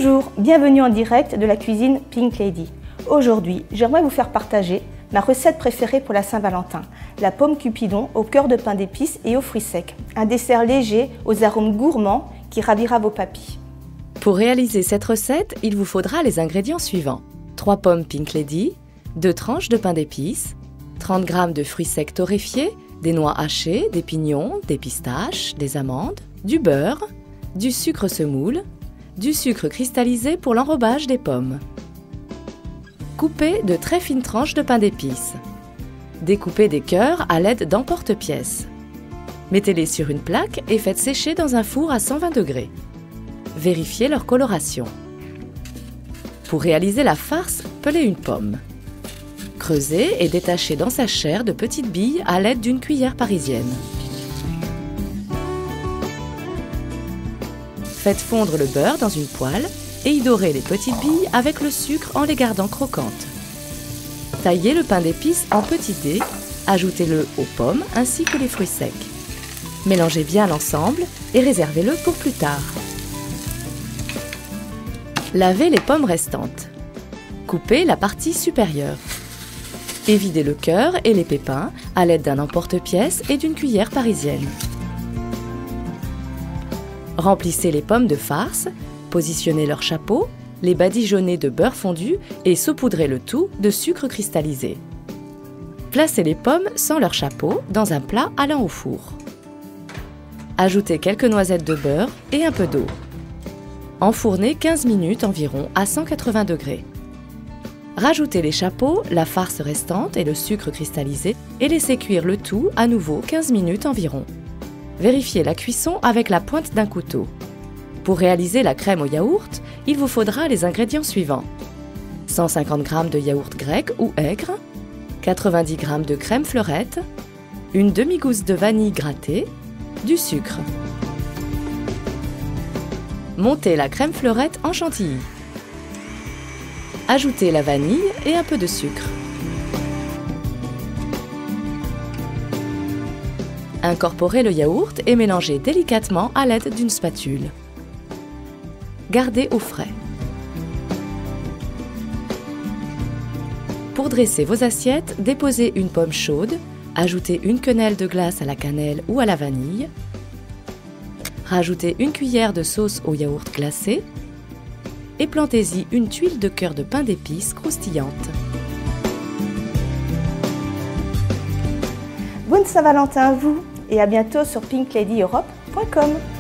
Bonjour, bienvenue en direct de la cuisine Pink Lady. Aujourd'hui, j'aimerais vous faire partager ma recette préférée pour la Saint-Valentin, la pomme Cupidon au cœur de pain d'épices et aux fruits secs. Un dessert léger aux arômes gourmands qui ravira vos papilles. Pour réaliser cette recette, il vous faudra les ingrédients suivants. 3 pommes Pink Lady, 2 tranches de pain d'épices, 30 g de fruits secs torréfiés, des noix hachées, des pignons, des pistaches, des amandes, du beurre, du sucre semoule, du sucre cristallisé pour l'enrobage des pommes. Coupez de très fines tranches de pain d'épices. Découpez des cœurs à l'aide d'emporte-pièces. Mettez-les sur une plaque et faites sécher dans un four à 120 degrés. Vérifiez leur coloration. Pour réaliser la farce, pelez une pomme. Creusez et détachez dans sa chair de petites billes à l'aide d'une cuillère parisienne. Faites fondre le beurre dans une poêle et y dorez les petites billes avec le sucre en les gardant croquantes. Taillez le pain d'épices en petits dés, ajoutez-le aux pommes ainsi que les fruits secs. Mélangez bien l'ensemble et réservez-le pour plus tard. Lavez les pommes restantes. Coupez la partie supérieure. Évidez le cœur et les pépins à l'aide d'un emporte-pièces et d'une cuillère parisienne. Remplissez les pommes de farce, positionnez leur chapeau, les badigeonnez de beurre fondu et saupoudrez le tout de sucre cristallisé. Placez les pommes sans leur chapeau dans un plat allant au four. Ajoutez quelques noisettes de beurre et un peu d'eau. Enfournez 15 minutes environ à 180 degrés. Rajoutez les chapeaux, la farce restante et le sucre cristallisé et laissez cuire le tout à nouveau 15 minutes environ. Vérifiez la cuisson avec la pointe d'un couteau. Pour réaliser la crème au yaourt, il vous faudra les ingrédients suivants. 150 g de yaourt grec ou aigre, 90 g de crème fleurette, une demi-gousse de vanille grattée, du sucre. Montez la crème fleurette en chantilly. Ajoutez la vanille et un peu de sucre. Incorporez le yaourt et mélangez délicatement à l'aide d'une spatule. Gardez au frais. Pour dresser vos assiettes, déposez une pomme chaude, ajoutez une quenelle de glace à la cannelle ou à la vanille, rajoutez une cuillère de sauce au yaourt glacé et plantez-y une tuile de cœur de pain d'épices croustillante. Bonne Saint-Valentin à vous et à bientôt sur pinkladyeurope.com.